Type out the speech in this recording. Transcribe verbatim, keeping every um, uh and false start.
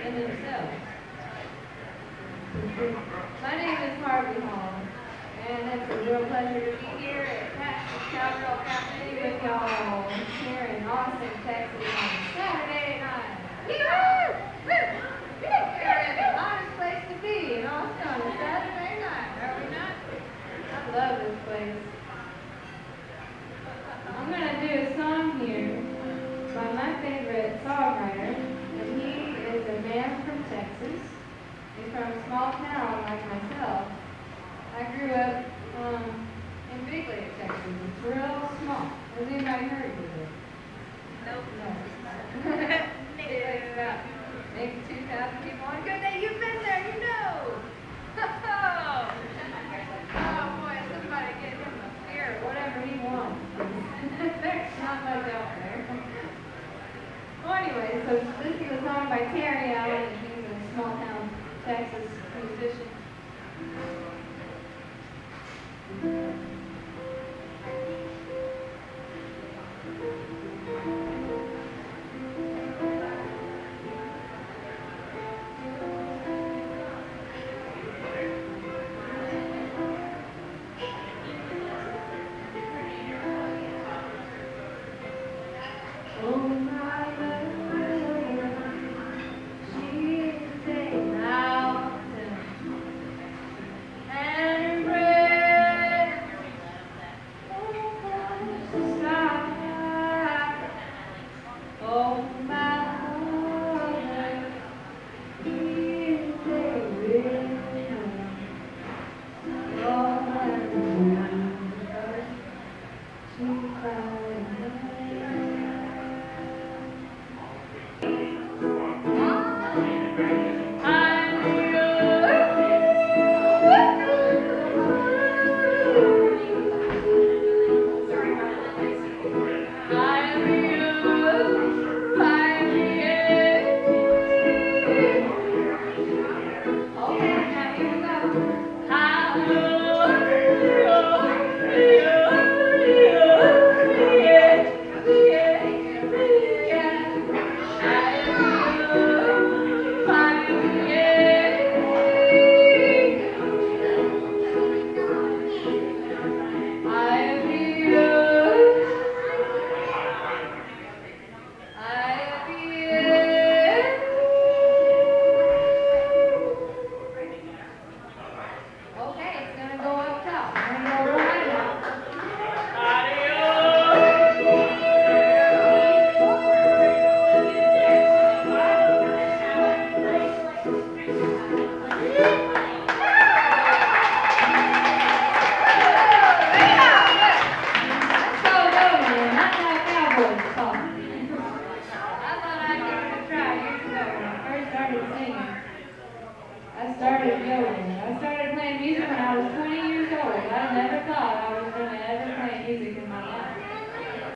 in themselves. My name is Harvey Hall, and it's a real pleasure to be here at Pat's Cowgirl Cafe with y'all here in Austin, Texas on Saturday night. Yee-haw! Woo! We're in the hottest place to be in Austin on a Saturday night, are we not? I love this place. I'm going to do a song here by my favorite songwriter, and he is a man from Texas. He's from a small town like myself. I grew up um, in Big Lake, Texas. It's real small. Has anybody heard of it? Nope. No. Big Lake's about maybe two thousand people. On a good day, you've been there, you know. Oh, boy, somebody get him a beer or whatever he wants. There's not much out there. Well, anyway, so this is a song by Terry Allen, and he's a small town Texas musician. I started yodeling. I started playing music when I was twenty years old. I never thought I was going to ever play music in my life.